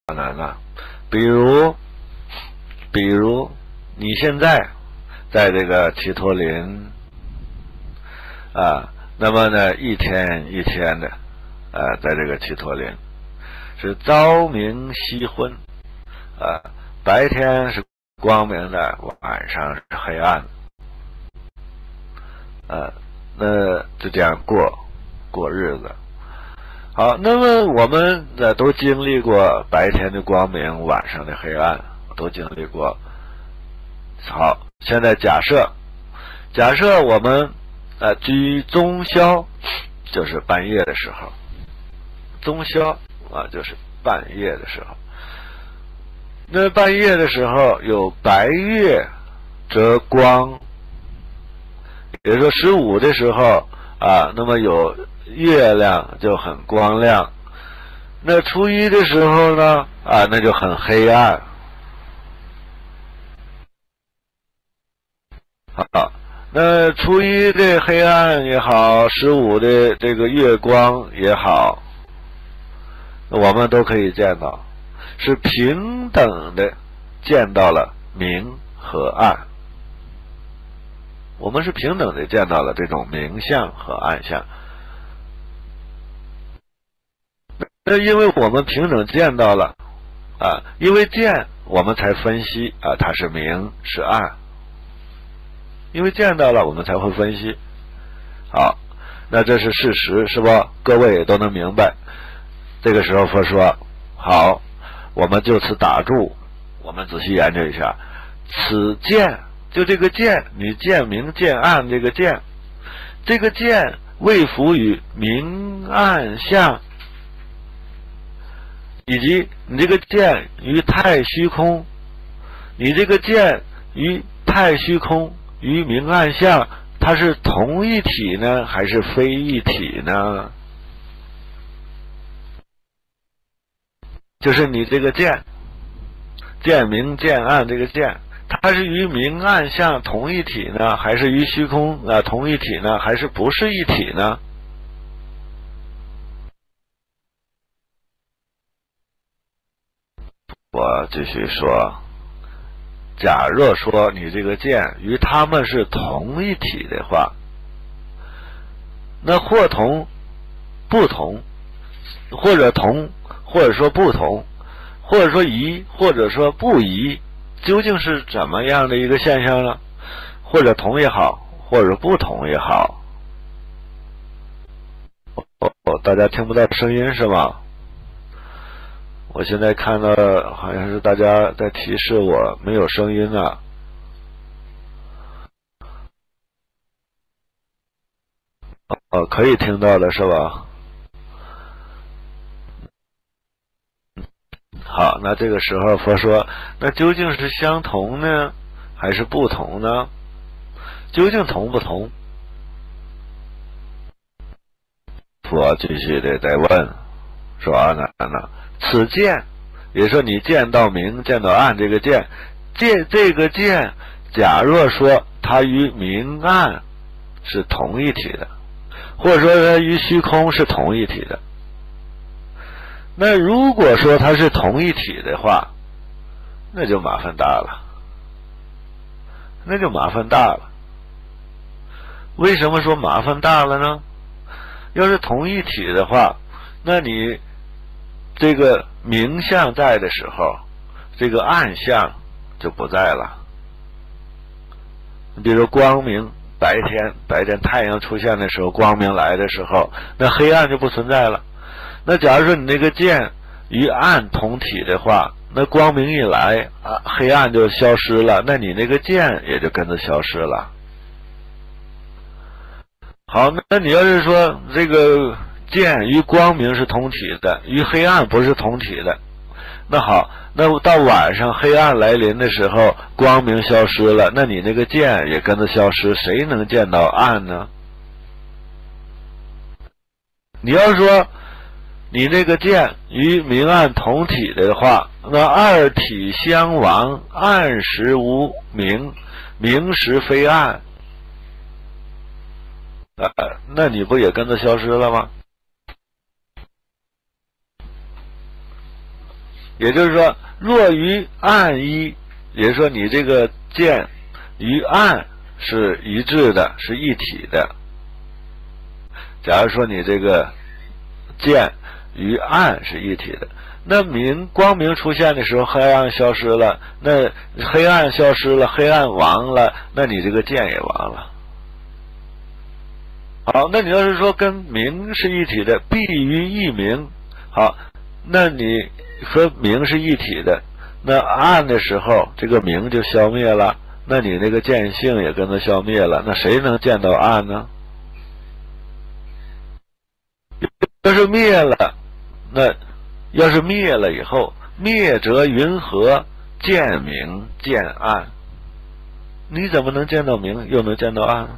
难了。比如你现在在这个齐托林啊，那么呢一天一天的在这个齐托林是朝明夕昏啊，白天是光明的，晚上是黑暗的那就这样过日子。好，那么我们都经历过白天的光明，晚上的黑暗，都经历过。好，现在假设我们居中宵，就是半夜的时候，中宵就是半夜的时候。那半夜的时候有白月则光，也就是说15的时候那么有月亮就很光亮。那初一的时候呢那就很黑暗。好，那初一的黑暗也好，15的这个月光也好，我们都可以见到，是平等的见到了明和暗。我们是平等的见到了这种明相和暗相。那因为我们平等见到了因为见我们才分析它是明是暗，因为见到了我们才会分析。好，那这是事实，是吧？各位也都能明白。这个时候佛说好，我们就此打住，我们仔细研究一下此见，就这个见，你见明见暗这个见未符于明暗相，以及你这个见于太虚空，你这个见于太虚空与明暗相，它是同一体呢，还是非一体呢？就是你这个见明见暗这个见，它是与明暗相同一体呢，还是与虚空同一体呢，还是不是一体呢？我继续说，假若说你这个见与他们是同一体的话，那或同不同，或者同，或者说不同，或者说宜，或者说不宜，究竟是怎么样的一个现象呢？或者同也好，或者不同也好。大家听不到声音是吗？我现在看到好像是大家在提示我没有声音啊。可以听到的是吧？好，那这个时候佛说，那究竟是相同呢，还是不同呢？究竟同不同？佛继续的在问说此见，也就是说你见到明见到暗这个见，这个见假若说它与明暗是同一体的，或者说它与虚空是同一体的，那如果说它是同一体的话，那就麻烦大了。为什么说麻烦大了呢？要是同一体的话，那你这个明相在的时候，这个暗相就不在了。比如光明，白天太阳出现的时候，光明来的时候，那黑暗就不存在了。那假如说你那个见与暗同体的话，那光明一来黑暗就消失了，那你那个见也就跟着消失了。好，那你要是说这个见与光明是同体的，与黑暗不是同体的，那好，那到晚上黑暗来临的时候，光明消失了，那你那个见也跟着消失，谁能见到暗呢？你要说你那个见与明暗同体的话，那二体相亡，暗时无明，明时非暗，那你不也跟着消失了吗？ 也就是说，若与暗一，也就是说你这个剑与暗是一致的，是一体的。假如说你这个剑与暗是一体的，那光明出现的时候，黑暗消失了，那黑暗消失了，黑暗亡了，那你这个剑也亡了。好，那你要是说跟明是一体的，必于一明，好，那你和明是一体的，那暗的时候这个明就消灭了，那你那个见性也跟着消灭了，那谁能见到暗呢？要是灭了，那要是灭了以后，灭则云何见明见暗？你怎么能见到明又能见到暗呢？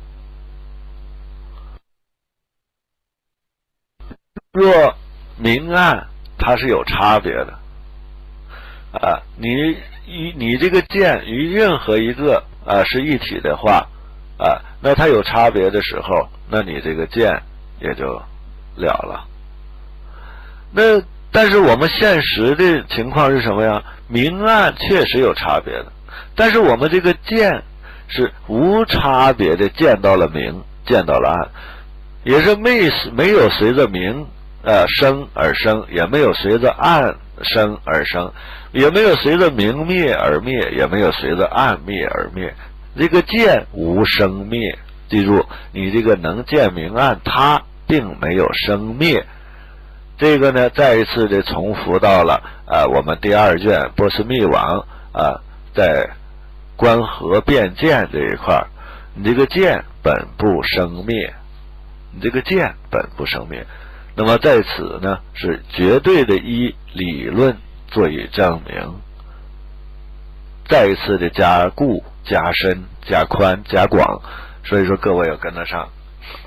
若明暗它是有差别的啊，你这个剑与任何一个是一体的话啊，那它有差别的时候，那你这个剑也就了。那但是我们现实的情况是什么呀？明暗确实有差别的，但是我们这个剑是无差别的见到了明，见到了暗，也是没有随着明生而生，也没有随着暗生而生，也没有随着明灭而灭，也没有随着暗灭而灭。这个剑无生灭，记住，你这个能见明暗，它并没有生灭。这个呢，再一次的重复到了我们第二卷波斯密王在关河变剑这一块，你这个剑本不生灭，你这个剑本不生灭。那么在此呢，是绝对的依理论做以证明，再一次的加固、加深、加宽、加广，所以说各位要跟得上。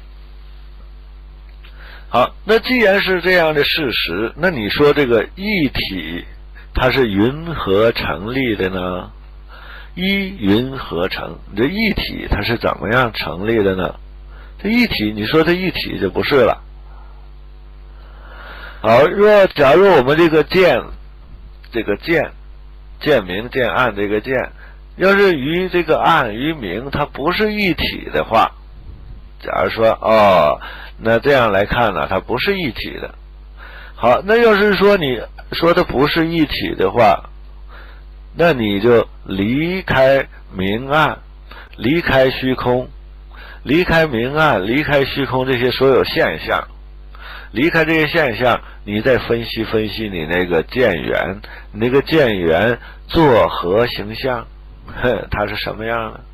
好，那既然是这样的事实，那你说这个一体它是云何成立的呢？一云何成？你这一体它是怎么样成立的呢？这一体，你说这一体就不是了。好，假如我们这个见明见暗这个见，要是与这个暗与明它不是一体的话，假如说那这样来看呢，它不是一体的。好，那要是说你说它不是一体的话，那你就离开明暗，离开虚空，离开明暗，离开虚空这些所有现象，离开这些现象，你再分析分析你那个见缘，你那个见缘作何形象？它是什么样的？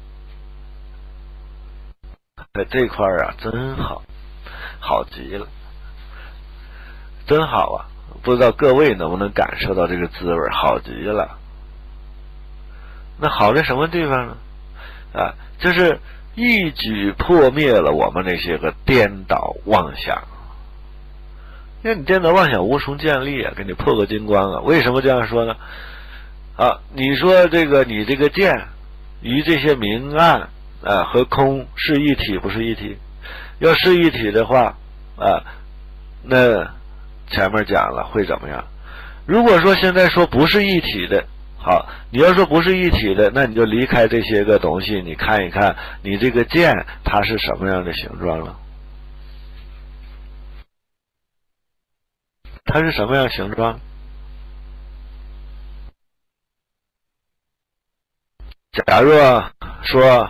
在这块真好极了，真好啊！不知道各位能不能感受到这个滋味，好极了。那好在什么地方呢？就是一举破灭了我们那些个颠倒妄想。因为你颠倒妄想无从建立给你破个精光为什么这样说呢？你说你这个见与这些明暗和空是一体不是一体？要是一体的话那前面讲了会怎么样？如果说现在说不是一体的，好，你要说不是一体的，那你就离开这些个东西，你看一看你这个剑它是什么样的形状了？它是什么样形状？假如说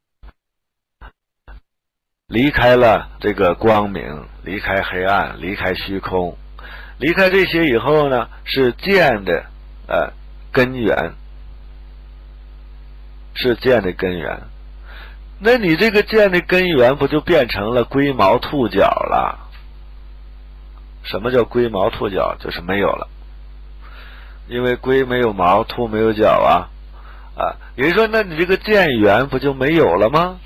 离开了这个光明，离开黑暗，离开虚空，离开这些以后呢，是剑的根源，是剑的根源。那你这个剑的根源不就变成了龟毛兔角了？什么叫龟毛兔角？就是没有了，因为龟没有毛，兔没有角也就是说，那你这个剑源不就没有了吗？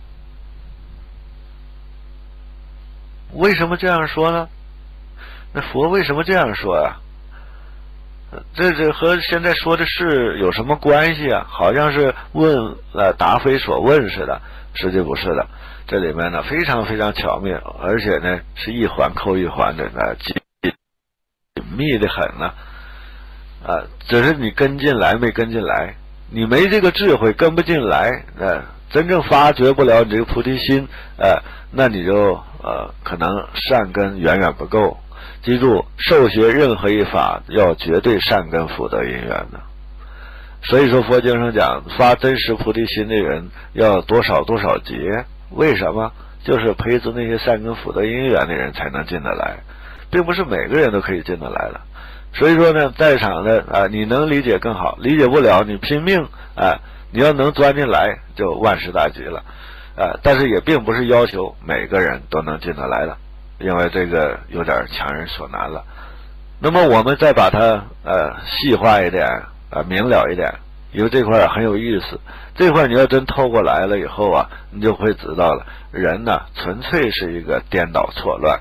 为什么这样说呢？那佛为什么这样说呀？这和现在说的事有什么关系啊？好像是问答非所问似的，实际不是的。这里面呢非常非常巧妙，而且呢是一环扣一环的紧密的很呢。 只是你跟进来没跟进来，你没这个智慧跟不进来，真正发掘不了你这个菩提心，那你就可能善根远远不够。记住，受学任何一法要绝对善根福德因缘的。所以说佛经上讲，发真实菩提心的人要多少多少劫，为什么？就是培植那些善根福德因缘的人才能进得来，并不是每个人都可以进得来了。所以说呢，在场的你能理解更好，理解不了你拼命你要能钻进来就万事大吉了。但是也并不是要求每个人都能进得来的，因为这个有点强人所难了。那么我们再把它细化一点明了一点，因为这块很有意思。这块你要真透过来了以后你就会知道了，人呢纯粹是一个颠倒错乱。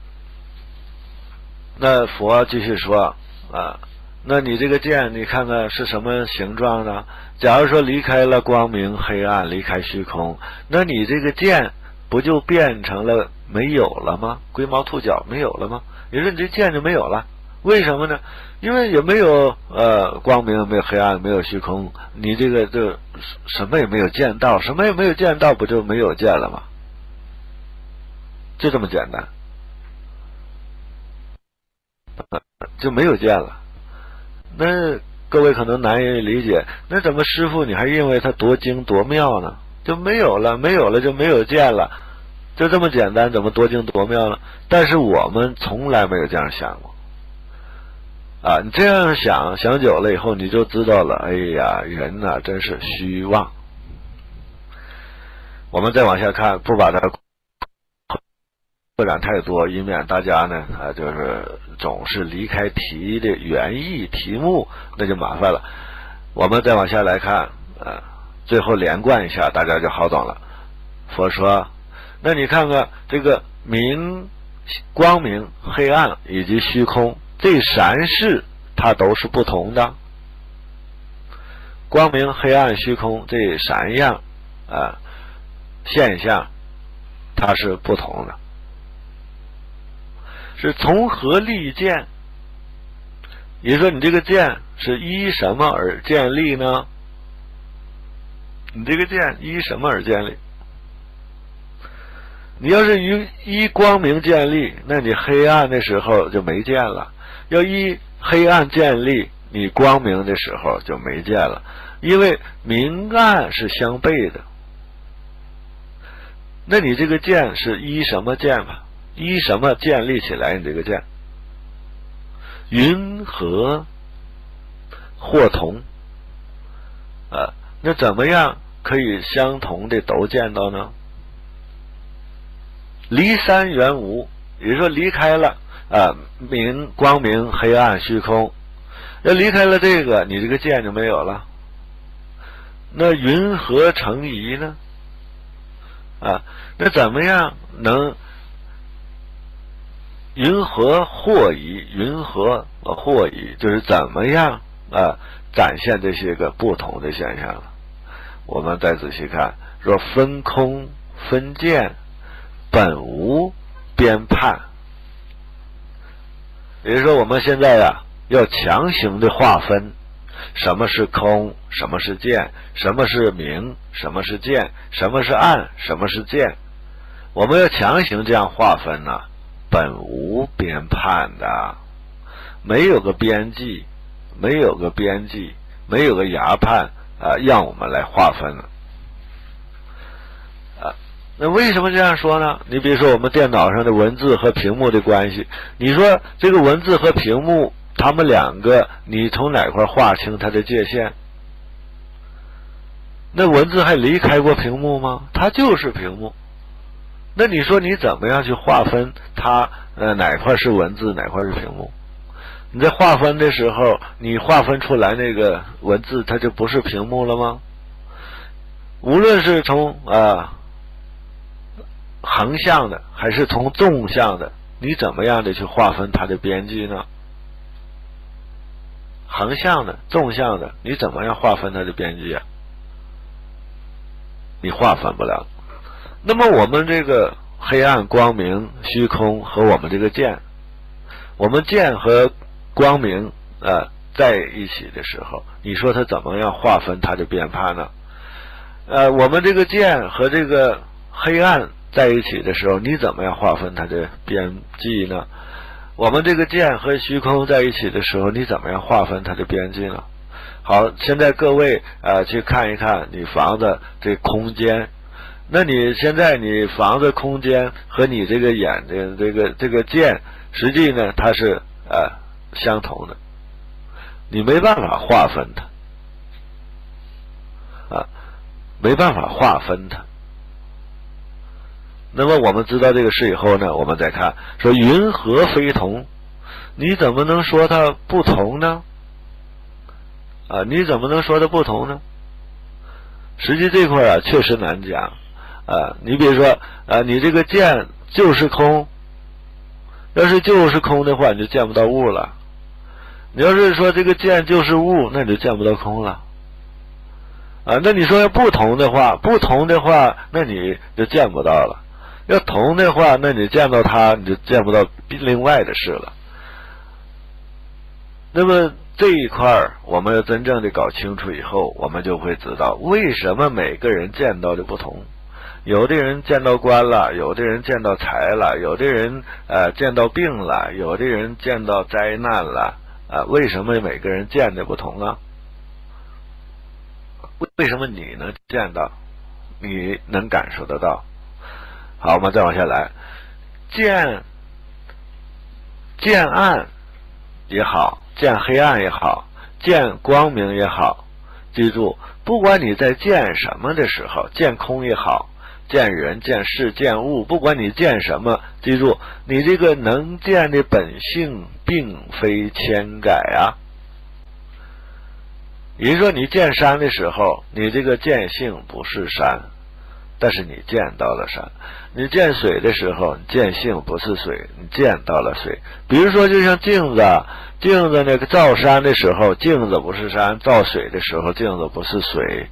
那佛继续说那你这个剑你看看是什么形状呢？假如说离开了光明黑暗，离开虚空，那你这个剑不就变成了没有了吗？龟毛兔角没有了吗？也就是你这剑就没有了。为什么呢？因为也没有光明，没有黑暗，没有虚空，你这个就什么也没有见到，什么也没有见到，不就没有见了吗？就这么简单，就没有见了。那各位可能难以理解，那怎么师父你还认为他多精多妙呢？就没有了，没有了就没有见了，就这么简单，怎么多精多妙呢？但是我们从来没有这样想过你这样想久了以后，你就知道了，哎呀，人呐真是虚妄。我们再往下看，不把它扩展太多，以免大家呢就是总是离开题的原意题目，那就麻烦了。我们再往下来看最后连贯一下，大家就好懂了。佛说，那你看看这个光明黑暗以及虚空这三世它都是不同的。光明黑暗虚空这三样现象它是不同的，是从何立见？也就是说你这个见是依什么而建立呢？你这个见依什么而建立？你要是依光明建立，那你黑暗的时候就没见了；要依黑暗建立，你光明的时候就没见了。因为明暗是相悖的。那你这个见是依什么见吧？依什么建立起来？你这个见云和或同那怎么样可以相同的都见到呢？离三缘无，也就是说离开了光明黑暗虚空，要离开了这个，你这个见就没有了。那云何成疑呢？那怎么样能云何或疑？云何或疑就是怎么样展现这些个不同的现象了。我们再仔细看，说分空分见本无边判，也就是说我们现在要强行的划分什么是空，什么是见，什么是明，什么是见，什么是暗，什么是见，我们要强行这样划分本无边判的，没有个边际，没有个边际，没有个牙判让我们来划分了。那为什么这样说呢？你比如说我们电脑上的文字和屏幕的关系，你说这个文字和屏幕它们两个你从哪块划清它的界限？那文字还离开过屏幕吗？它就是屏幕。那你说你怎么样去划分它哪块是文字，哪块是屏幕？你在划分的时候，你划分出来那个文字它就不是屏幕了吗？无论是从横向的还是从纵向的，你怎么样的去划分它的边际呢？横向的纵向的你怎么样划分它的边际你划分不了。那么我们这个黑暗光明虚空和我们这个见，我们见和光明在一起的时候，你说它怎么样划分它的边判呢？我们这个剑和这个黑暗在一起的时候，你怎么样划分它的边际呢？我们这个剑和虚空在一起的时候，你怎么样划分它的边际呢？好，现在各位去看一看你房子这空间，那你现在你房子空间和你这个眼睛这个剑，实际呢它是相同的，你没办法划分它没办法划分它。那么我们知道这个事以后呢，我们再看说云何非同，你怎么能说它不同呢？你怎么能说它不同呢？实际这块确实难讲你比如说你这个见就是空，要是就是空的话，你就见不到物了。你要是说这个见就是物，那你就见不到空了那你说要不同的话，那你就见不到了。要同的话，那你见到它，你就见不到另外的事了。那么这一块我们要真正的搞清楚以后，我们就会知道为什么每个人见到的不同。有的人见到官了，有的人见到财了，有的人见到病了，有的人见到灾难了为什么每个人见的不同呢？为什么你能见到，你能感受得到？好，我们再往下来，见暗也好，见黑暗也好，见光明也好，记住，不管你在见什么的时候，见空也好，见人见事见物，不管你见什么，记住你这个能见的本性并非千改也就是说你见山的时候，你这个见性不是山，但是你见到了山。你见水的时候，你见性不是水，你见到了水。比如说就像镜子那个照山的时候，镜子不是山，照水的时候，镜子不是水。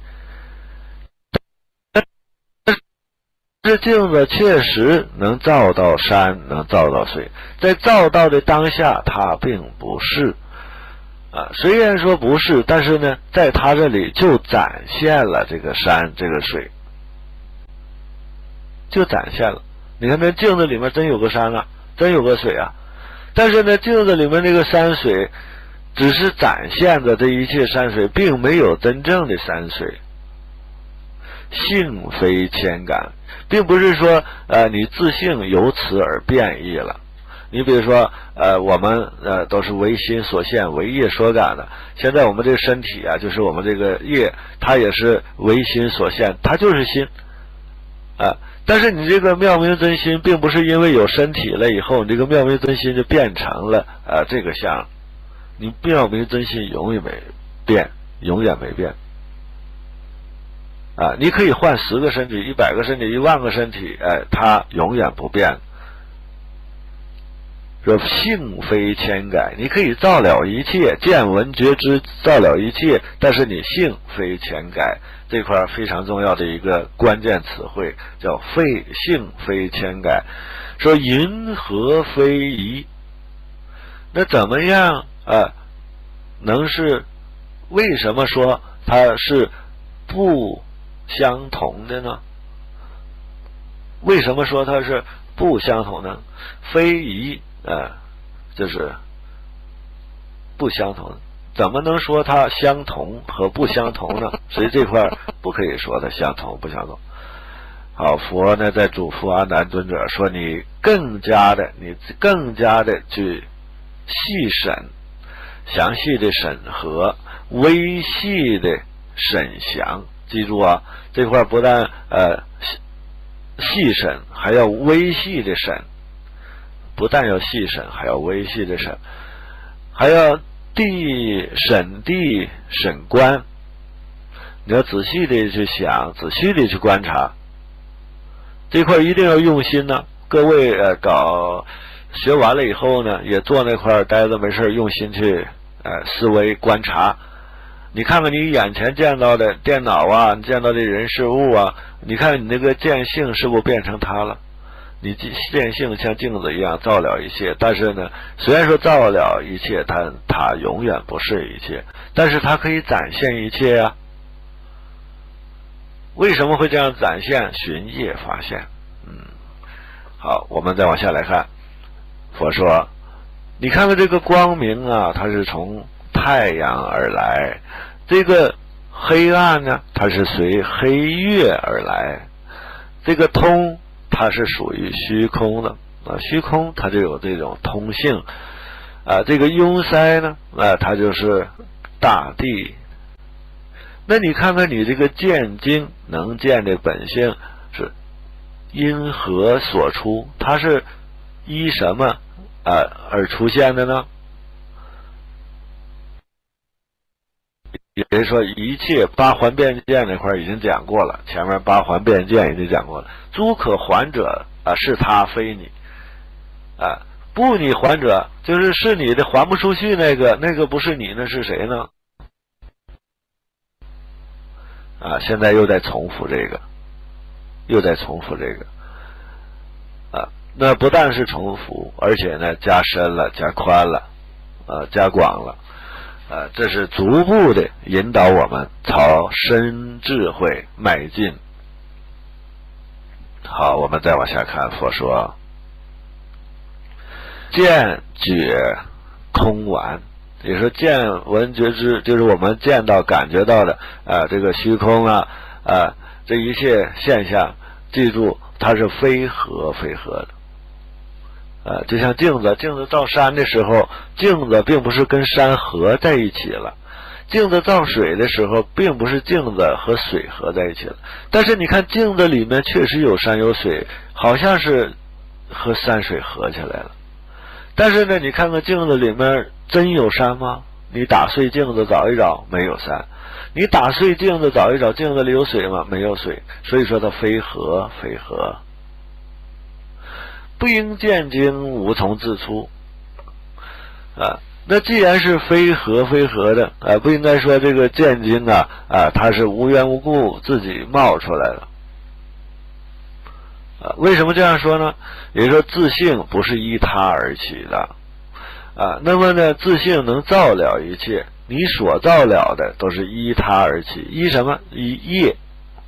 这镜子确实能照到山，能照到水，在照到的当下它并不是虽然说不是，但是呢在它这里就展现了这个山这个水，就展现了。你看那镜子里面真有个山真有个水但是呢镜子里面那个山水只是展现着这一切山水，并没有真正的山水。性非千感，并不是说你自性由此而变异了。你比如说我们都是唯心所现，唯业所感的。现在我们这个身体就是我们这个业，它也是唯心所现，它就是心但是你这个妙明真心并不是因为有身体了以后，你这个妙明真心就变成了这个相。你妙明真心永远没变，永远没变你可以换10个身体、100个身体、10000个身体它永远不变。说性非千改，你可以照了一切，见闻觉知照了一切，但是你性非千改，这块非常重要的一个关键词汇叫性非千改。说云何非一，那怎么样能是为什么说它是不相同的呢？为什么说它是不相同呢？非一就是不相同，怎么能说它相同和不相同呢？所以这块不可以说它相同不相同。好，佛呢在嘱咐阿难尊者说，你更加的去细审，详细的审核，微细的审详。记住这块不但细审，还要微细的审。不但要细审，还要微细的审，还要审地审观。你要仔细的去想，仔细的去观察，这块一定要用心各位学完了以后呢，也坐那块待着没事用心去思维观察。你看看你眼前见到的电脑你见到的人事物你看你那个见性是不是变成它了？ 你见性像镜子一样照了一切，但是呢，虽然说照了一切，它永远不是一切，但是它可以展现一切啊。为什么会这样展现？寻业发现。好，我们再往下来看。佛说，你看看这个光明啊，它是从太阳而来；这个黑暗呢，它是随黑月而来；这个通，它是属于虚空的啊，虚空它就有这种通性啊。这个壅塞呢，它就是大地。那你看看你这个见经能见的本性是因何所出？它是依什么而出现的呢？也就是说，一切八环辩见那块已经讲过了，前面八环辩见已经讲过了。诸可还者是他非你不你还者，就是你的还不出去那个不是你，那是谁呢？现在又在重复这个，那不但是重复，而且呢加深了、加宽了，加广了，这是逐步的引导我们朝深智慧迈进。好，我们再往下看，佛说，见觉空完。也就是说，见闻觉知，就是我们见到、感觉到的这个虚空这一切现象，记住它是非合的。就像镜子照山的时候，镜子并不是跟山合在一起了；镜子照水的时候，并不是镜子和水合在一起了。但是你看镜子里面确实有山有水，好像是和山水合起来了。但是呢，你看看镜子里面真有山吗？你打碎镜子找一找，没有山；你打碎镜子找一找，镜子里有水吗？没有水。所以说它非合。不应见经，无从自出那既然是非合的不应该说这个见经它是无缘无故自己冒出来的。为什么这样说呢？也就是说，自性不是依他而起的那么呢，自性能照了一切，你所照了的都是依他而起，依什么？依业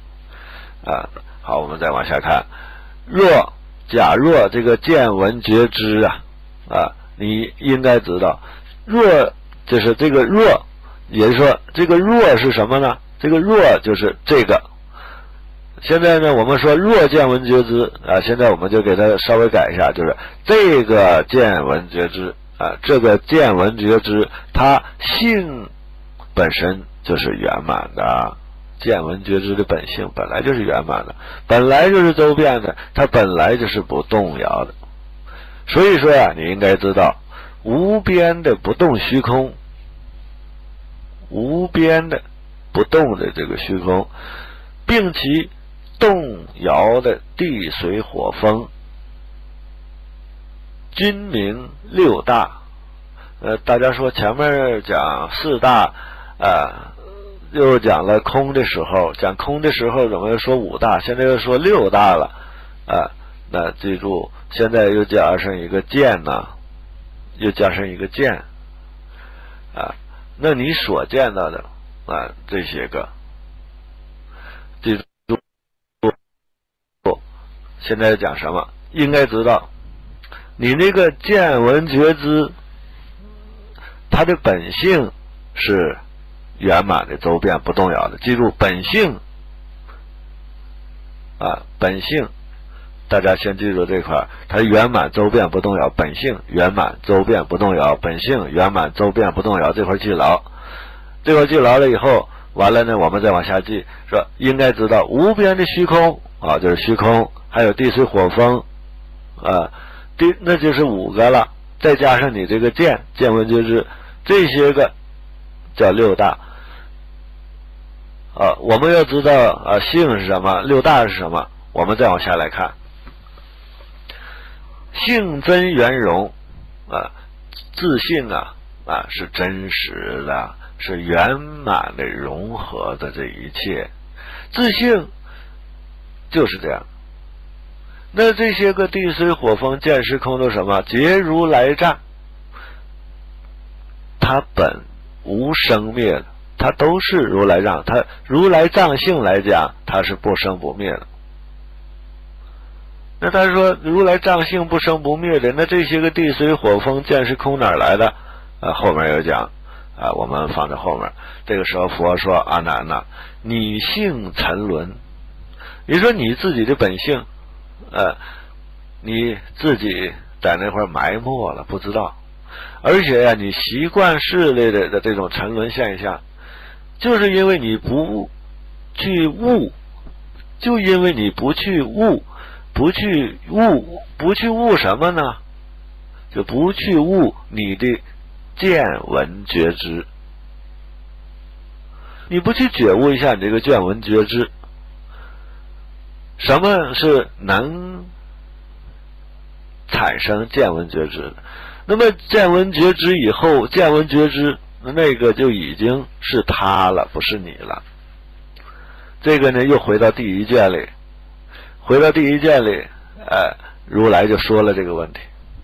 好，我们再往下看。假若这个见闻觉知你应该知道，就是这个若，也就是说这个若是什么呢？这个若就是这个。现在呢，我们说若见闻觉知现在我们就给它稍微改一下，就是这个见闻觉知这个见闻觉知，它性本身就是圆满的。见闻觉知的本性本来就是圆满的，本来就是周遍的，它本来就是不动摇的。所以说你应该知道，无边的不动虚空，无边的不动的这个虚空，并其动摇的地水火风，均名六大。大家说前面讲四大又讲了空的时候，讲空的时候怎么又说五大，现在又说六大了那记住，现在又加上一个见那你所见到的这些个，记住现在讲什么？应该知道，你那个见闻觉知，它的本性是圆满的、周遍不动摇的。记住本性本性，大家先记住这块，它圆满周遍不动摇，本性圆满周遍不动摇，本性圆满周遍不动摇，这块记牢。这块记牢了以后，完了呢，我们再往下记，说应该知道无边的虚空就是虚空，还有地水火风那就是五个了，再加上你这个见闻觉知，这些个叫六大我们要知道性是什么，六大是什么。我们再往下来看，性真圆融自性是真实的，是圆满的融合的这一切。自性就是这样， 那这些个地水火风见时空都什么？皆如来藏，它本无生灭的，它都是如来藏。它如来藏性来讲，它是不生不灭的。那他说如来藏性不生不灭的，那这些个地水火风见时空哪来的？后面有讲我们放在后面。这个时候佛说阿难呐，你性沉沦，你说你自己的本性你自己在那块埋没了，不知道。而且呀，你习惯势力的这种沉沦现象，就是因为你不去悟，就因为你不去悟，不去悟什么呢？就不去悟你的见闻觉知，你不去觉悟一下你这个见闻觉知，什么是能产生见闻觉知的？那么见闻觉知以后，见闻觉知那个就已经是他了，不是你了。这个呢，又回到第一卷里，如来就说了这个问题。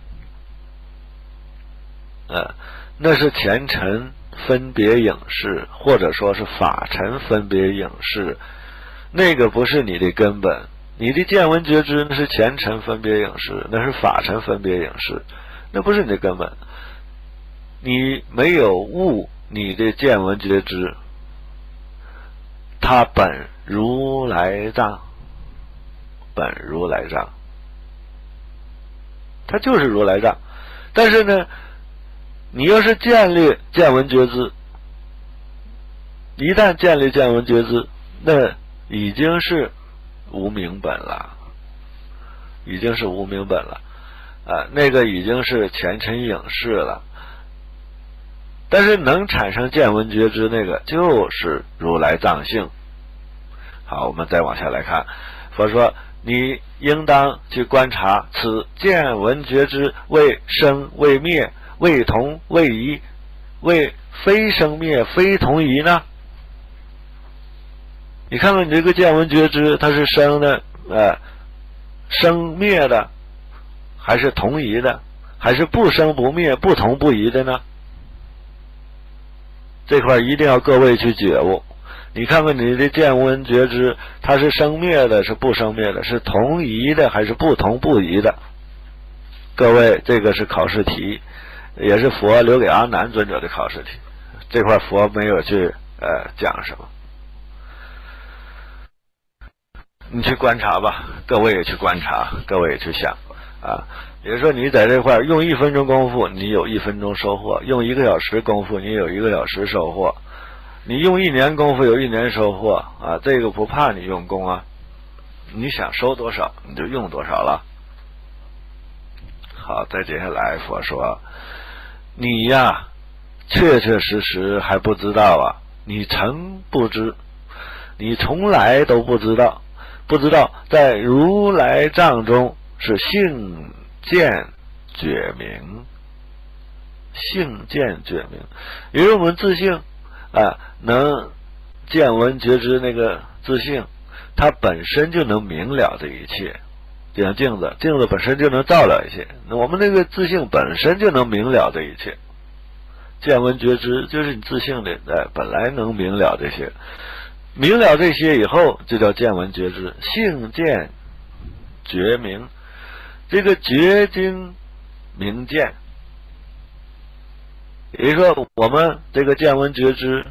那是前尘分别影视，或者说是法尘分别影视，那个不是你的根本。你的见闻觉知那是前尘分别影视，那是法尘分别影视，那不是你的根本。你没有悟你的见闻觉知，它本如来藏，它就是如来藏。但是呢，你要是建立见闻觉知，一旦建立见闻觉知，那已经是无明本了，那个已经是前尘影视了。但是能产生见闻觉知那个就是如来藏性。好，我们再往下来看，佛说你应当去观察此见闻觉知为生为灭为同为异，为非生灭非同异呢？你看看你这个见闻觉知，它是生的生灭的，还是同异的，还是不生不灭不同不异的呢？这块一定要各位去觉悟。你看看你的见闻觉知，它是生灭的，是不生灭的，是同异的，还是不同不异的？各位，这个是考试题，也是佛留给阿难尊者的考试题。这块佛没有去讲什么，你去观察吧，各位也去观察，各位也去想比如说你在这块用1分钟功夫，你有1分钟收获；用1个小时功夫，你有1个小时收获；你用1年功夫，有1年收获这个不怕你用功啊，你想收多少你就用多少了。好，再接下来佛说，你呀确确实实还不知道你曾不知，你从来都不知道在如来藏中是性见觉明，因为我们自性能见闻觉知那个自性，它本身就能明了这一切。就像镜子本身就能照了一切，那我们那个自性本身就能明了这一切。见闻觉知就是你自性的本来能明了这些，明了这些以后就叫见闻觉知，性见觉明。这个觉经明见，也就是说我们这个见闻觉知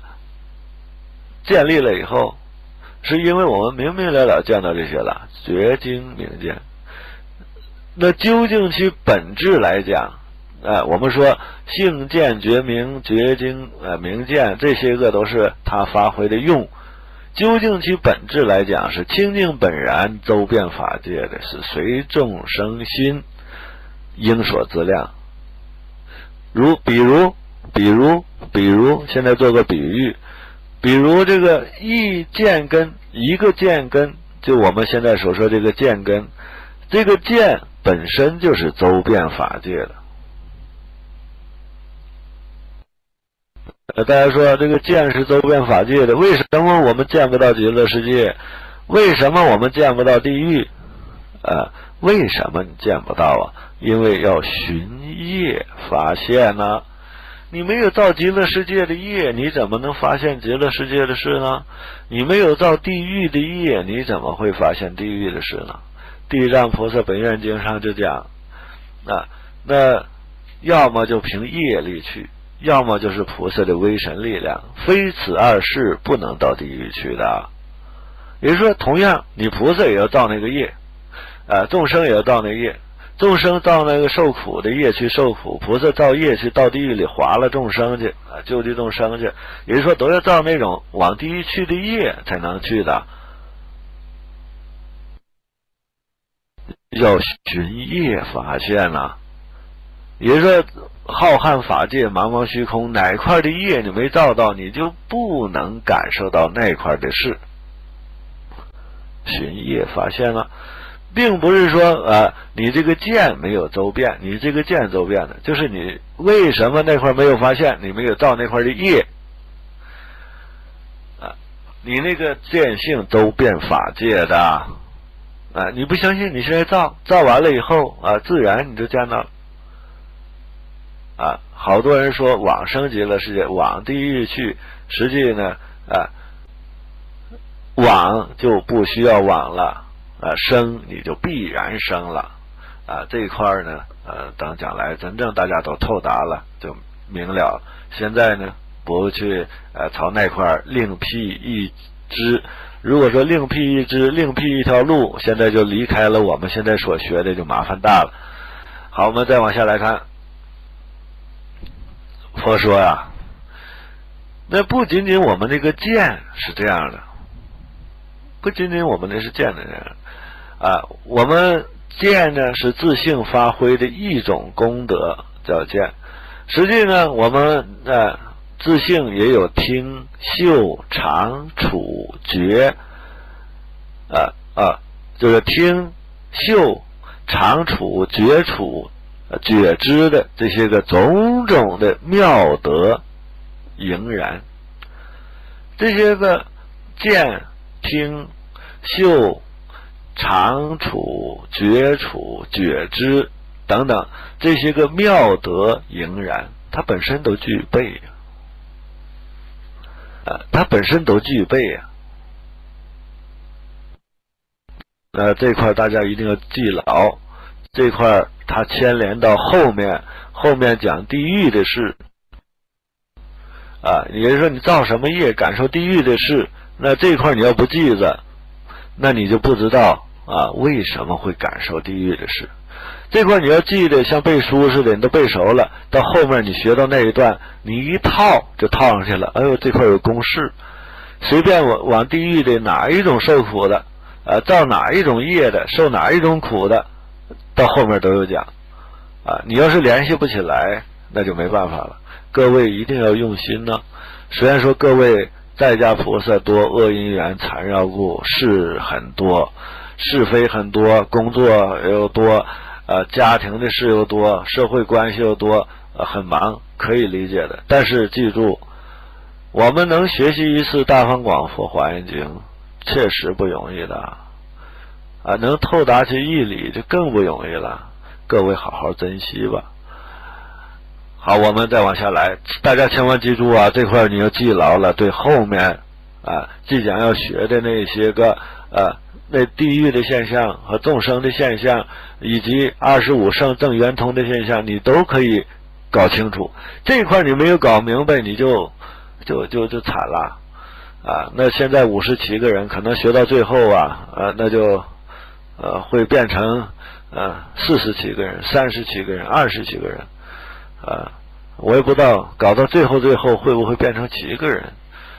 建立了以后，是因为我们明明了了见到这些了，觉经明见。那究竟其本质来讲我们说性见觉明觉经明见，这些个都是它发挥的用。究竟其本质来讲是清净本然周遍法界的，是随众生心应所资量。比如现在做个比喻，比如这个一个见根，就我们现在所说这个见根，这个见本身就是周遍法界的。大家说这个见是周遍法界的，为什么我们见不到极乐世界？为什么我们见不到地狱？ 为什么你见不到啊？因为要寻业发现呢。你没有造极乐世界的业，你怎么能发现极乐世界的事呢？你没有造地狱的业，你怎么会发现地狱的事呢？地藏菩萨本愿经上就讲，那要么就凭业力去，要么就是菩萨的威神力量，非此二事不能到地狱去的。也就是说，同样你菩萨也要造那个业，众生也要造那个业。众生造那个受苦的业去受苦，菩萨造业去到地狱里划了众生去救济众生去，也就是说都要造那种往地狱去的业才能去的，要寻业发现啊。也就是说浩瀚法界茫茫虚空，哪块的业你没造到，你就不能感受到那块的事。寻业发现了，并不是说你这个见没有周遍，你这个见周遍的，就是你为什么那块没有发现，你没有造那块的业你那个见性周遍法界的你不相信，你现在造完了以后自然你就见到了好多人说往生极乐世界，往地狱去，实际呢往就不需要往了生你就必然生了这一块呢等将来真正大家都透达了就明了。现在呢不去朝那块另辟一支，如果说另辟一支，另辟一条路，现在就离开了我们现在所学的，就麻烦大了。好，我们再往下来看，佛说那不仅仅我们这个见是这样的，不仅仅我们这是见的这样我们见呢是自性发挥的一种功德叫见，实际呢我们自性也有听嗅尝处觉就是听嗅尝处觉处觉知的这些个种种的妙德盈然，这些个见听嗅尝处觉处觉知等等这些个妙德盈然，它本身都具备它本身都具备这块大家一定要记牢，这块它牵连到后面讲地狱的事也就是说你造什么业感受地狱的事，那这块你要不记着，那你就不知道为什么会感受地狱的事。这块你要记得像背书似的，你都背熟了，到后面你学到那一段，你一套就套上去了。哎呦，这块有公式，随便往地狱的哪一种受苦的造哪一种业的，受哪一种苦的，到后面都有讲你要是联系不起来，那就没办法了。各位一定要用心呢。虽然说各位在家菩萨多，恶因缘缠绕故，事很多，是非很多，工作又多家庭的事又多，社会关系又多很忙，可以理解的。但是记住，我们能学习一次大方广佛华严经确实不容易的能透达其义理就更不容易了，各位好好珍惜吧。好，我们再往下来，大家千万记住这块你要记牢了，对后面即将要学的那些个那地狱的现象和众生的现象，以及25圣正圆通的现象，你都可以搞清楚。这块你没有搞明白，你就惨了那现在57个人，可能学到最后那就会变成47个人、37个人、27个人我也不知道搞到最后会不会变成7个人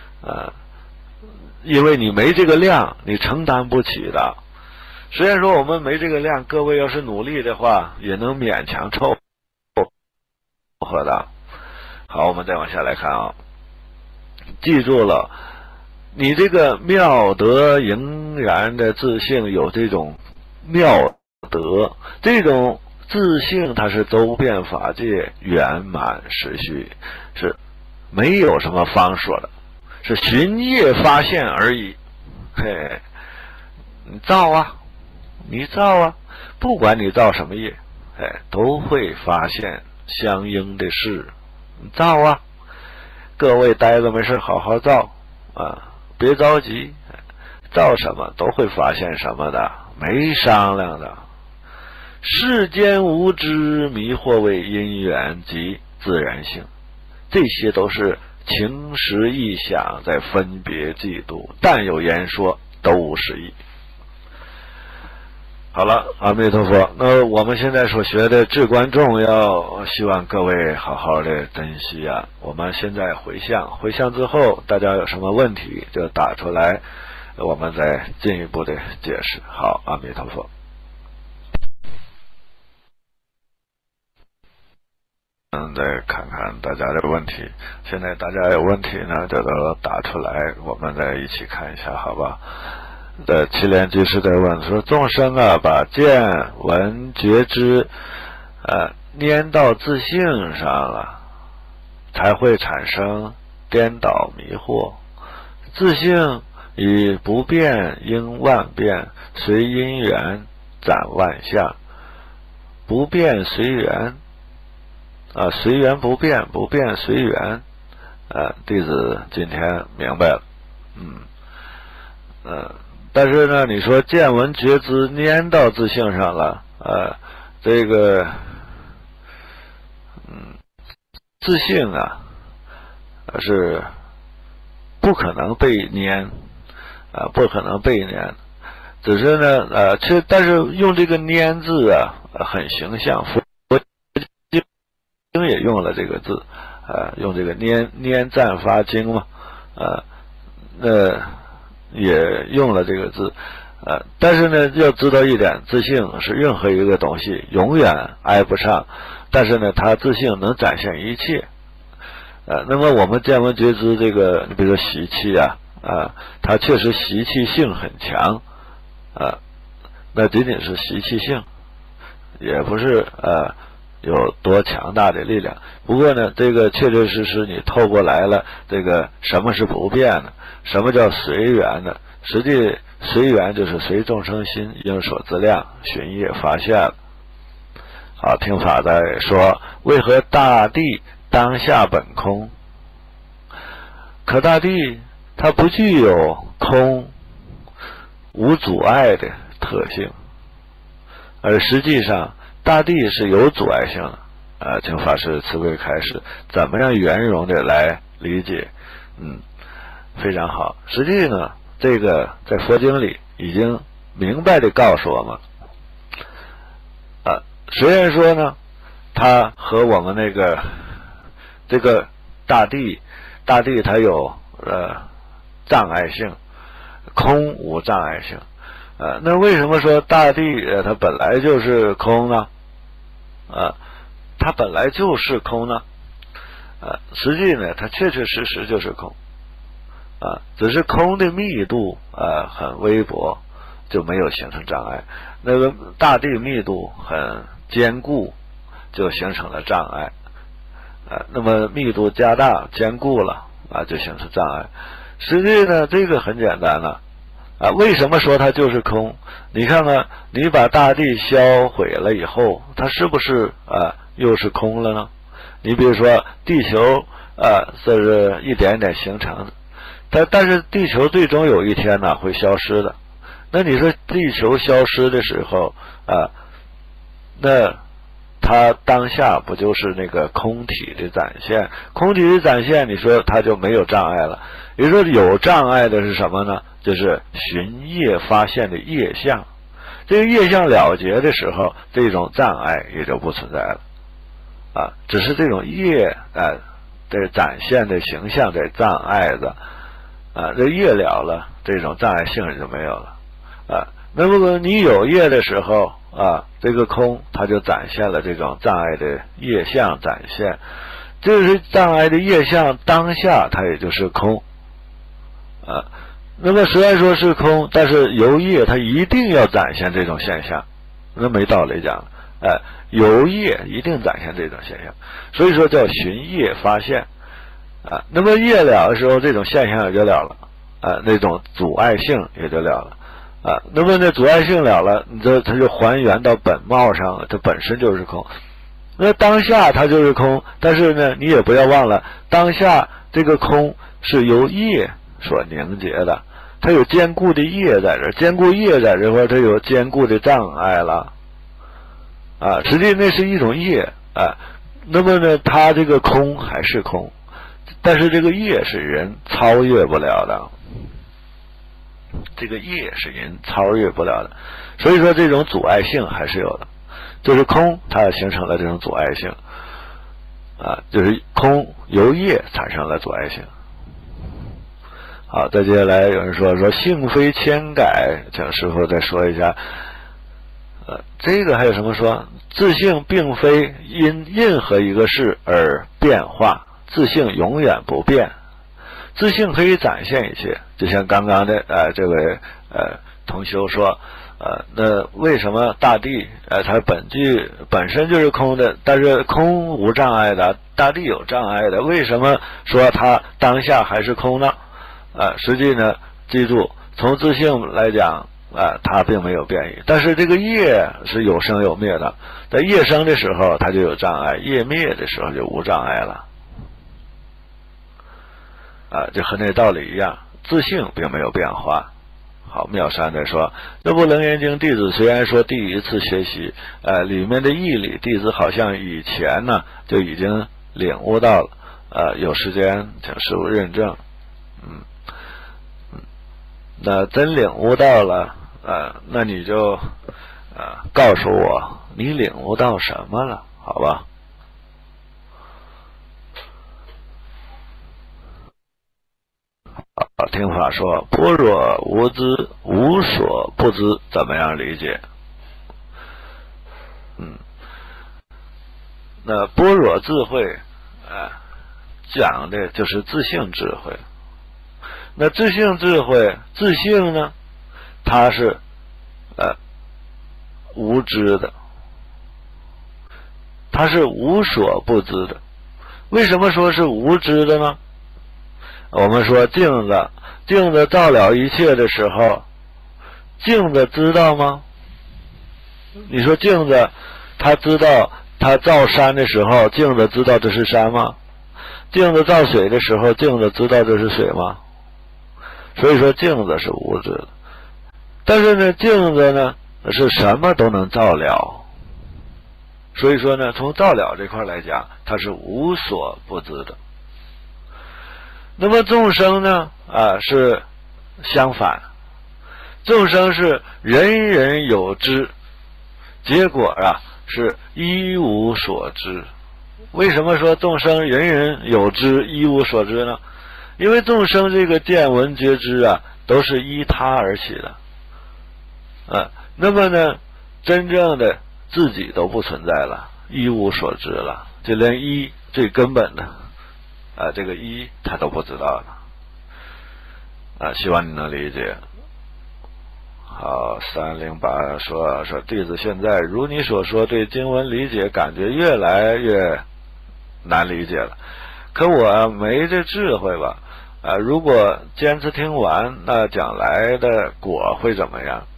因为你没这个量，你承担不起的。虽然说我们没这个量，各位要是努力的话，也能勉强凑合的。好，我们再往下来看记住了，你这个妙德盈然的自性有这种妙德，这种自性它是周遍法界圆满实续，是没有什么方说的，是寻业发现而已。嘿，你造你造啊，不管你造什么业，都会发现相应的事。你造啊，各位呆着没事好好造啊，别着急，造什么都会发现什么的，没商量的。世间无知，迷惑为因缘及自然性，这些都是情识意想在分别嫉妒，但有言说都无实义。好了，阿弥陀佛。那我们现在所学的至关重要，希望各位好好的珍惜啊。我们现在回向之后，大家有什么问题就打出来，我们再进一步的解释。好，阿弥陀佛。再看看大家的问题。现在大家有问题呢，就都打出来，我们再一起看一下，好吧？七莲居士在问说：众生啊，把见闻觉知粘到自性上了，才会产生颠倒迷惑。自性以不变应万变，随因缘展万象，不变随缘随缘不变，不变随缘。弟子今天明白了。但是呢，你说见闻觉知粘到自性上了，这个自性啊是不可能被粘不可能被粘，只是呢但是用这个粘字啊很形象，佛经也用了这个字用这个粘赞发经嘛也用了这个字但是呢要知道一点，自性是任何一个东西永远挨不上，但是呢它自性能展现一切那么我们见闻觉知这个，你比如说习气它确实习气性很强那仅仅是习气性，也不是有多强大的力量。不过呢，这个确确实实你透过来了，这个什么是不变的，什么叫随缘的？实际随缘就是随众生心，应所自量，寻业发现了。好，听法在说，为何大地当下本空？可大地它不具有空无阻碍的特性，而实际上大地是有阻碍性的请法师慈悲开示，怎么样圆融的来理解非常好。实际呢这个在佛经里已经明白的告诉我们虽然说呢它和我们那个这个大地它有障碍性，空无障碍性那为什么说大地它本来就是空呢它本来就是空呢实际呢它确确实实就是空只是空的密度很微薄，就没有形成障碍。那个大地密度很坚固，就形成了障碍那么密度加大坚固了就形成障碍。实际呢这个很简单了为什么说它就是空？你看看，你把大地销毁了以后，它是不是又是空了呢？你比如说地球这是一点点形成的，但是地球最终有一天呢会消失的。那你说地球消失的时候那它当下不就是那个空体的展现？空体的展现，你说它就没有障碍了。也就是说有障碍的是什么呢？就是寻业发现的业相。这个业相了结的时候，这种障碍也就不存在了只是这种业的展现的形象的障碍的这业了了，这种障碍性就没有了那么你有业的时候这个空它就展现了这种障碍的业相展现，这是障碍的业相当下它也就是空那么虽然说是空，但是由业它一定要展现这种现象，那没道理讲由业一定展现这种现象，所以说叫寻业发现那么业了的时候，这种现象也就了了那种阻碍性也就了了那么呢阻碍性了，它就还原到本貌上了，它本身就是空。那当下它就是空，但是呢你也不要忘了，当下这个空是由业所凝结的，它有坚固的业在这，坚固业在这块，它有坚固的障碍了实际那是一种业那么呢它这个空还是空，但是这个业是人超越不了的，这个业是人超越不了的，所以说这种阻碍性还是有的，就是空它形成了这种阻碍性就是空由业产生了阻碍性。好，再接下来有人说性非千改，请师父再说一下。这个还有什么说？自性并非因任何一个事而变化，自性永远不变，自性可以展现一切。就像刚刚的这位同修说，那为什么大地它本身就是空的，但是空无障碍的，大地有障碍的，为什么说它当下还是空呢？实际呢，记住，从自性来讲它并没有变异，但是这个业是有生有灭的，在业生的时候它就有障碍，业灭的时候就无障碍了就和那道理一样，自性并没有变化。好，妙山在说，这部楞严经弟子虽然说第一次学习里面的义理弟子好像以前呢就已经领悟到了有时间请师父认证那真领悟到了那你就告诉我你领悟到什么了，好吧？听法说般若无知无所不知，怎么样理解？那般若智慧讲的就是自性智慧。那自性智慧，自性呢它是无知的，它是无所不知的。为什么说是无知的呢？我们说镜子照了一切的时候，镜子知道吗？你说镜子它知道，它照山的时候镜子知道这是山吗？镜子照水的时候镜子知道这是水吗？所以说镜子是无知的。但是呢镜子呢是什么都能照了，所以说呢从照了这块来讲它是无所不知的。那么众生呢是相反，众生是人人有知，结果是一无所知。为什么说众生人人有知一无所知呢？因为众生这个见闻觉知都是依他而起的那么呢真正的自己都不存在了，一无所知了，就连一最根本的这个一他都不知道了希望你能理解。好，308说弟子现在如你所说对经文理解感觉越来越难理解了，可我没这智慧吧如果坚持听完，那将来的果会怎么样？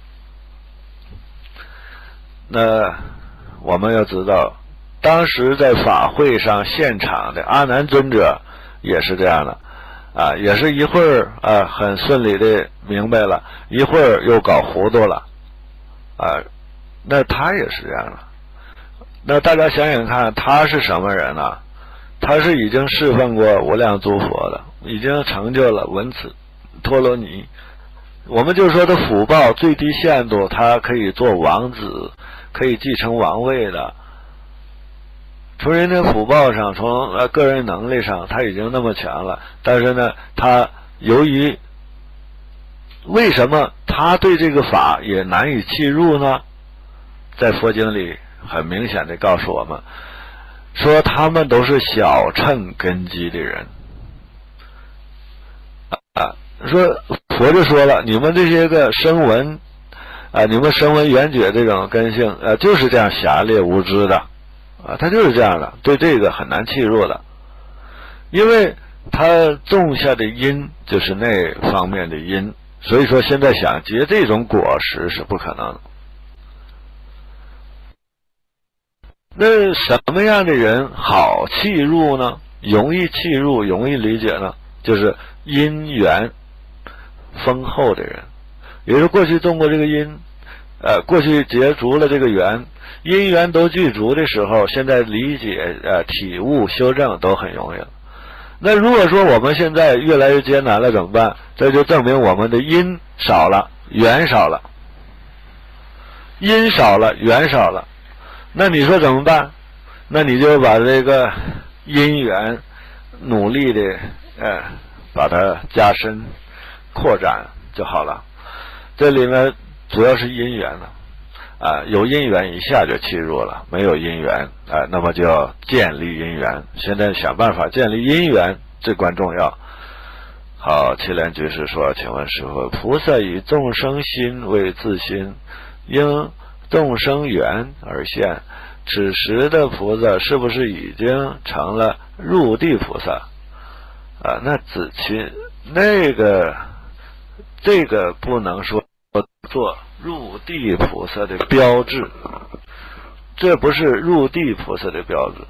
那我们要知道，当时在法会上现场的阿难尊者也是这样的也是一会儿很顺利的明白了，一会儿又搞糊涂了那他也是这样的。那大家想想看，他是什么人呢？他是已经侍奉过无量诸佛的，已经成就了文此陀罗尼。我们就说他福报最低限度，他可以做王子，可以继承王位的。从人的福报上，从个人能力上，他已经那么强了。但是呢，他由于为什么他对这个法也难以契入呢？在佛经里很明显的告诉我们，说他们都是小乘根基的人说佛就说了，你们这些个声闻你们声闻缘觉这种根性就是这样狭劣无知的他就是这样的，对这个很难契入的，因为他种下的因就是那方面的因， 所以说现在想结这种果实是不可能的。那什么样的人好契入呢？容易契入，容易理解呢？就是因缘丰厚的人，也就是过去种过这个因，过去结足了这个缘，因缘都具足的时候，现在理解、体悟、修正都很容易了。那如果说我们现在越来越艰难了，怎么办？这就证明我们的因少了，缘少了，因少了，缘少了。那你说怎么办？那你就把这个因缘努力的把它加深扩展就好了。这里面主要是因缘了有因缘一下就契入了，没有因缘那么就要建立因缘。现在想办法建立因缘至关重要。好，祁连居士说，请问师父，菩萨以众生心为自心，因众生缘而现，此时的菩萨是不是已经成了入地菩萨那子期这个不能说做入地菩萨的标志，这不是入地菩萨的标志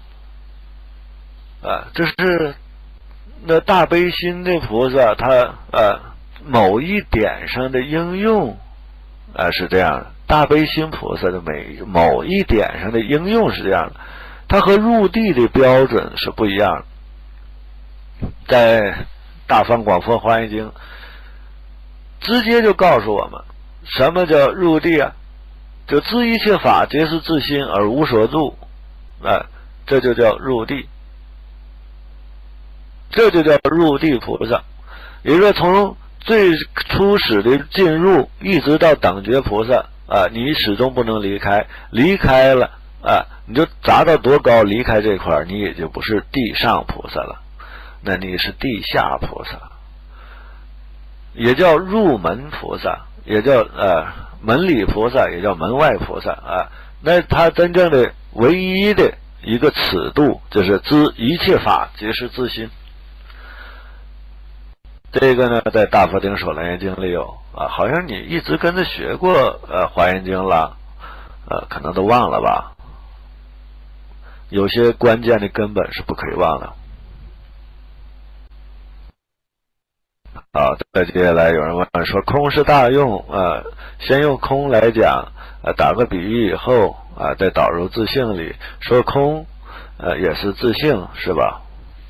这是那大悲心的菩萨他某一点上的应用是这样的。大悲心菩萨的某一点上的应用是这样的，它和入地的标准是不一样的。在《大方广佛华严经》直接就告诉我们，什么叫入地就知一切法皆是自心而无所住这就叫入地，这就叫入地菩萨。也就是说，从最初始的进入一直到等觉菩萨你始终不能离开，离开了你就达到多高，离开这块你也就不是地上菩萨了，那你是地下菩萨，也叫入门菩萨，也叫门里菩萨，也叫门外菩萨那他真正的唯一的一个尺度就是知一切法皆是自心。这个呢，在《大佛顶首楞严经》里有好像你一直跟着学过华严经了可能都忘了吧。有些关键的根本是不可以忘的。好，再接下来有人问说，空是大用先用空来讲打个比喻以后再导入自性里，说空也是自性是吧？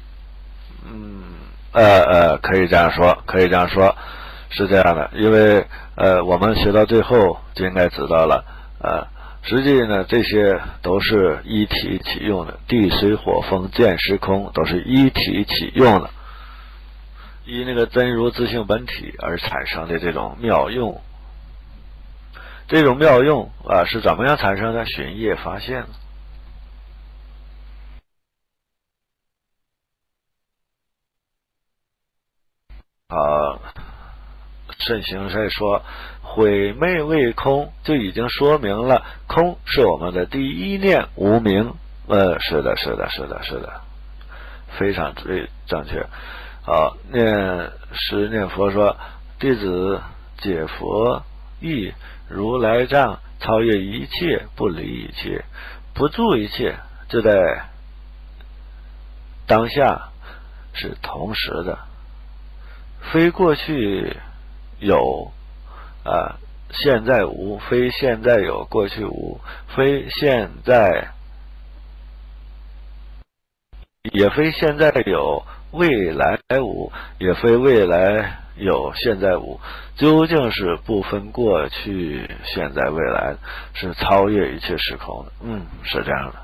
可以这样说，可以这样说，是这样的。因为我们学到最后就应该知道了实际呢这些都是一体起用的，地水火风见识空都是一体起用的，依那个真如自性本体而产生的这种妙用。这种妙用是怎么样产生的？寻业发现。慎行善说，毁昧为空，就已经说明了空是我们的第一念无明。是的，非常正确。好，念佛说，弟子解佛意，如来藏，超越一切，不离一切，不住一切，就在当下是同时的，非过去有现在无，非现在有过去无，非现在也非现在有未来无，也非未来有现在无，究竟是不分过去现在未来，是超越一切时空的。是这样的。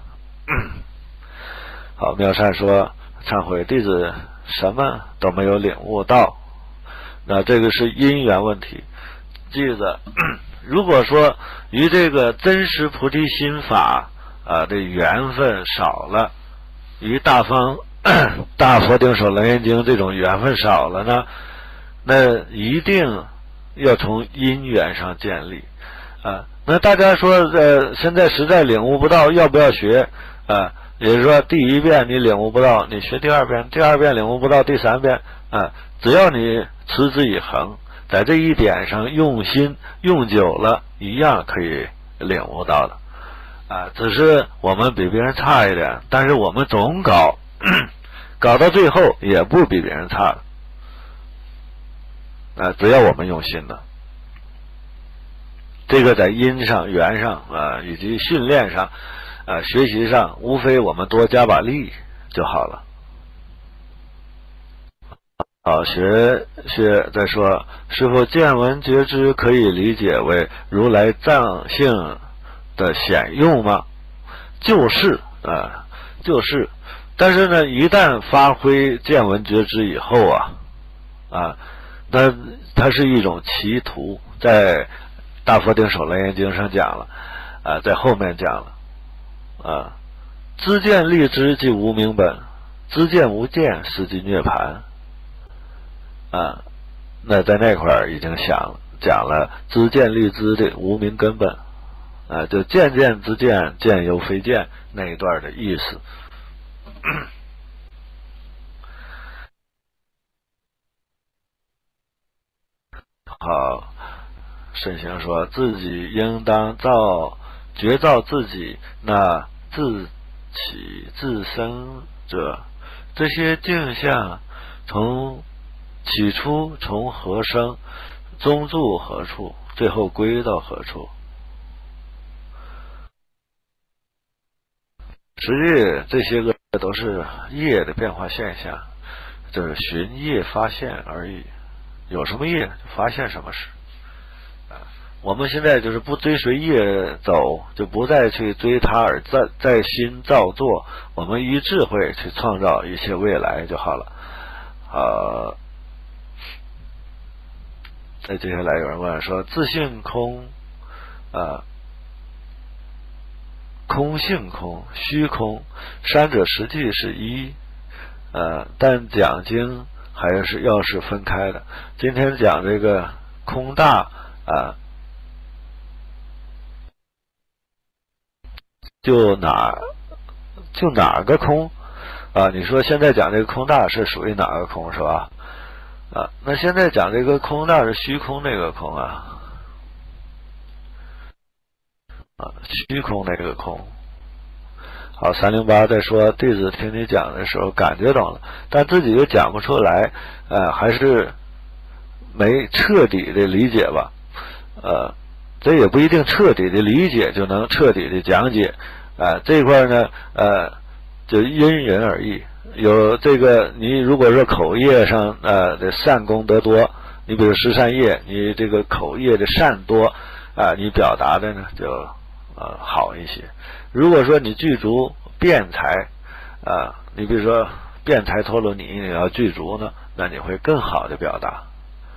好，妙善说，忏悔，弟子什么都没有领悟到。那这个是因缘问题。记着，如果说与这个真实菩提心法的缘分少了，与大佛顶首楞严经这种缘分少了呢，那一定要从因缘上建立那大家说现在实在领悟不到，要不要学也就是说，第一遍你领悟不到，你学第二遍，第二遍领悟不到，第三遍只要你持之以恒， 在这一点上用心用久了，一样可以领悟到的。只是我们比别人差一点，但是我们总搞搞到最后也不比别人差的。只要我们用心了，这个在因上、缘上以及训练上、学习上，无非我们多加把力就好了。好，学在说，是否见闻觉知可以理解为如来藏性的显用吗？就是就是，但是呢，一旦发挥见闻觉知以后那它是一种歧途，在《大佛顶首楞严经》上讲了，在后面讲了，知见立知即无明本，知见无见是即涅槃。那在那块儿已经讲了知见立知的无明根本，就见见之见，见犹非见那一段的意思。好，圣贤说自己应当觉照自己那自起自生者，这些镜像从起初从何生，终住何处，最后归到何处。实际这些个都是业的变化现象，就是循业发现而已，有什么业就发现什么事。我们现在就是不追随业走，就不再去追它而在心造作，我们以智慧去创造一切未来就好了。再接下来有人问说，自性空空性空虚空三者实际是一，但讲经还是要是分开的。今天讲这个空大就哪个空你说现在讲这个空大是属于哪个空是吧？那现在讲这个空大是虚空那个空虚空那个空。好，308在说弟子听你讲的时候感觉懂了，但自己又讲不出来，还是没彻底的理解吧。这也不一定彻底的理解就能彻底的讲解，这一块呢就因人而异。有这个你如果说口业上的善功德多，你比如十善业，你这个口业的善多你表达的呢就好一些。如果说你具足辩才你比如说辩才陀罗尼你要具足呢，那你会更好的表达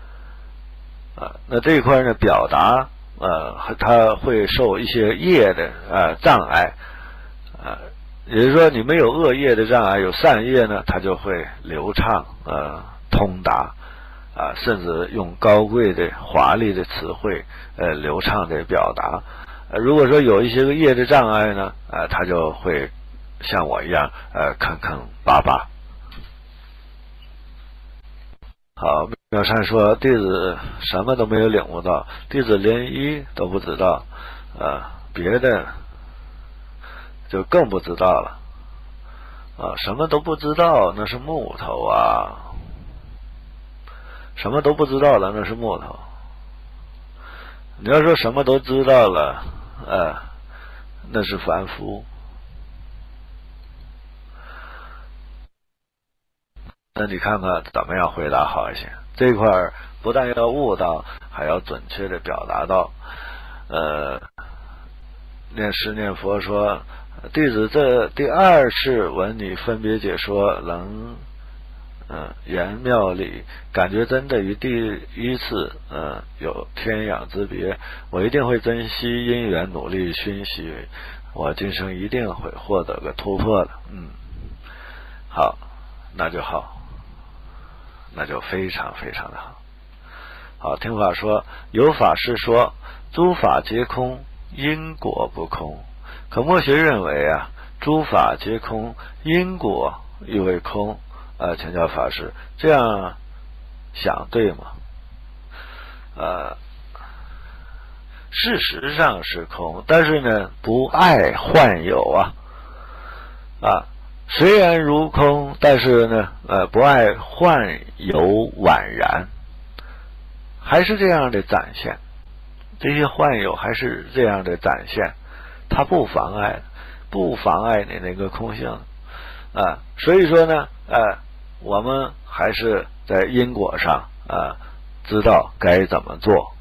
那这一块呢表达它会受一些业的障碍也就是说你没有恶业的障碍，有善业呢它就会流畅通达甚至用高贵的华丽的词汇流畅的表达。如果说有一些个业的障碍呢它就会像我一样坑坑巴巴。好，妙善说弟子什么都没有领悟到，弟子连一都不知道别的就更不知道了什么都不知道那是木头什么都不知道了那是木头。你要说什么都知道了那是凡夫。那你看看怎么样回答好一些？这一块不但要悟到，还要准确的表达到。念师念佛说，弟子这第二次闻你分别解说能言妙理，感觉真的与第一次有天壤之别。我一定会珍惜因缘，努力熏习，我今生一定会获得个突破的。好，那就好，那就非常非常的好。好，听法说，有法师说诸法皆空，因果不空。可墨学认为诸法皆空，因果亦为空。请教法师，这样想对吗？ 事实上是空，但是呢，不爱幻有虽然如空，但是呢，不爱幻有宛然，还是这样的展现。这些幻有还是这样的展现，它不妨碍你那个空性所以说呢，我们还是在因果上知道该怎么做。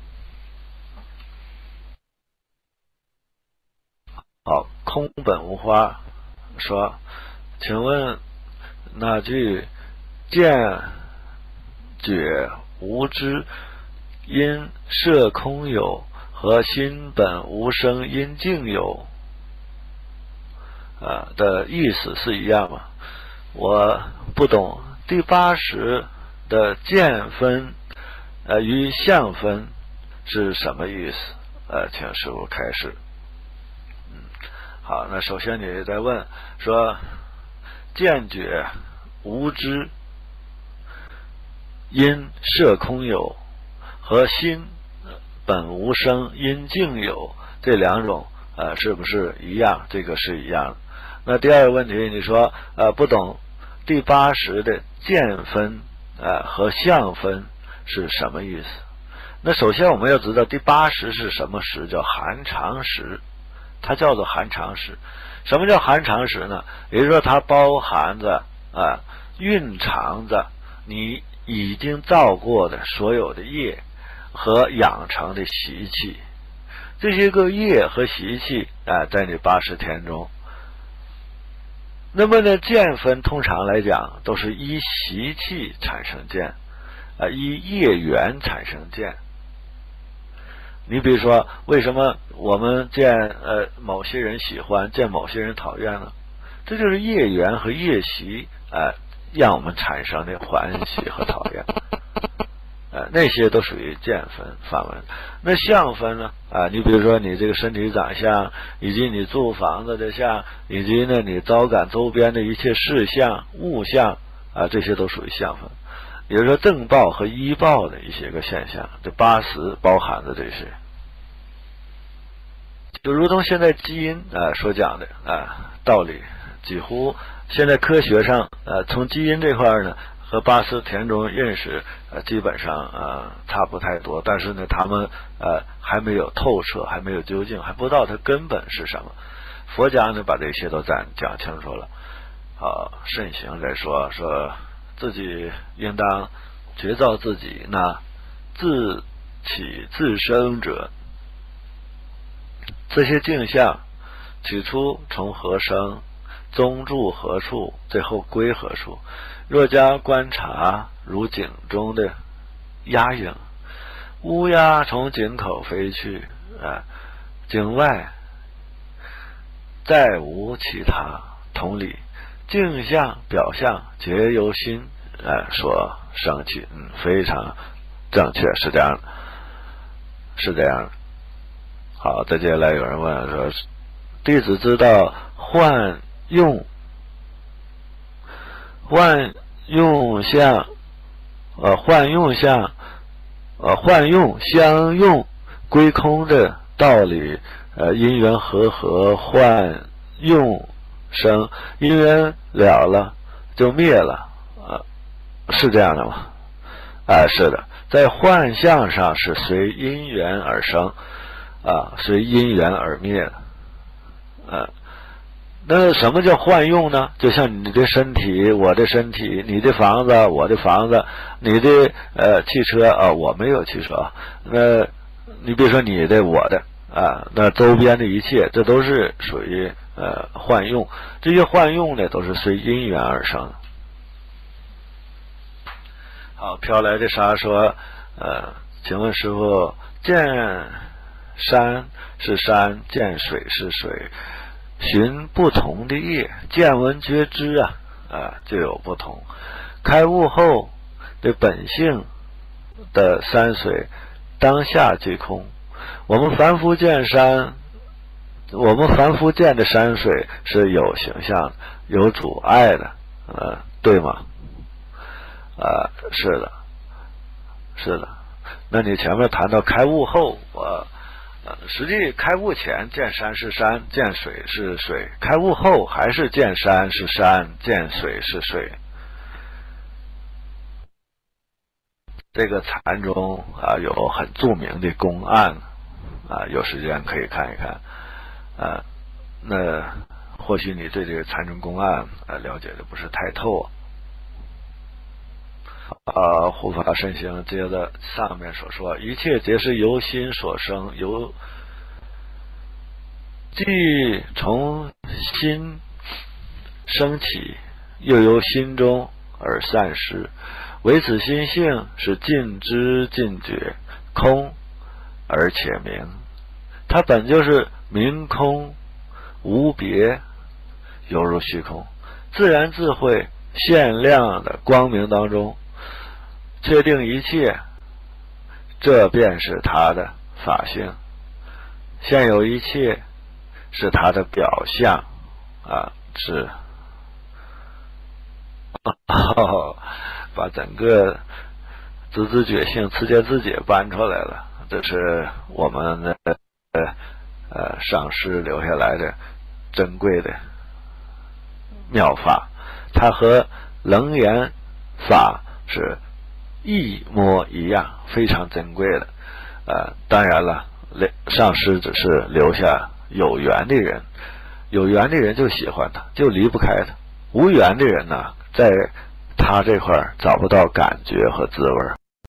好，空本无花说，请问那句见觉无知因色空有和心本无生因境有的意思是一样吗？我不懂第80的见分与相分是什么意思？请师父开示。好，那首先你在问说，见觉无知因色空有和心本无生因境有，这两种是不是一样？这个是一样的。那第二个问题，你说不懂第80的见分和相分是什么意思？那首先我们要知道第80是什么时，叫含常时，它叫做含常时。什么叫含常时呢？也就是说它包含着蕴藏着你已经造过的所有的业和养成的习气，这些个业和习气在你80天中。那么呢，见分通常来讲都是依习气产生见依业缘产生见。你比如说，为什么我们见某些人喜欢，见某些人讨厌呢？这就是业缘和业习让我们产生的欢喜和讨厌。那些都属于见分范围。那相分呢？你比如说你这个身体长相，以及你住房子的相，以及呢你招感周边的一切事相、物象这些都属于相分。也就是说正报和依报的一些个现象，这80包含着这些。就如同现在基因所讲的道理，几乎现在科学上从基因这块呢和80田中认识基本上差不太多，但是呢他们还没有透彻，还没有究竟，还不知道它根本是什么。佛家呢把这些都讲清楚了。好，慎行在说自己应当觉照自己，那自起自生者，这些镜像起初从何生，终住何处，最后归何处？若加观察，如井中的鸦影，乌鸦从井口飞去井外再无其他。同理，镜像表象皆由心所生起。非常正确，是这样的。好，再接下来有人问说，弟子知道幻用相用归空的道理，因缘和幻用生，因缘了就灭了是这样的吗？是的，在幻象上是随因缘而生随因缘而灭的那什么叫幻用呢？就像你的身体，我的身体，你的房子，我的房子，你的汽车我没有汽车。那你比如说你的我的那周边的一切，这都是属于幻用。这些幻用呢，都是随因缘而生的。好，飘来的沙说请问师父，见山是山，见水是水，寻不同的业，见闻觉知就有不同。开悟后的本性的山水当下即空。我们凡夫见的山水是有形象的，有阻碍的对吗？是的。 那你前面谈到开悟后，实际开悟前见山是山，见水是水，开悟后还是见山是山，见水是水。这个禅中有很著名的公案有时间可以看一看那或许你对这个禅中公案了解的不是太透护法神行接着上面所说，一切皆是由心所生，既从心升起，又由心中而散失。唯此心性是尽知尽觉，空而且明。它本就是明空无别，犹如虚空，自然自会限量的光明当中确定一切，这便是它的法性。现有一切是它的表象是把整个自觉性持戒自解搬出来了。这是我们的上师留下来的珍贵的妙法，它和楞严法是一模一样，非常珍贵的当然了，上师只是留下有缘的人，有缘的人就喜欢他，就离不开他。无缘的人呢，在他这块找不到感觉和滋味。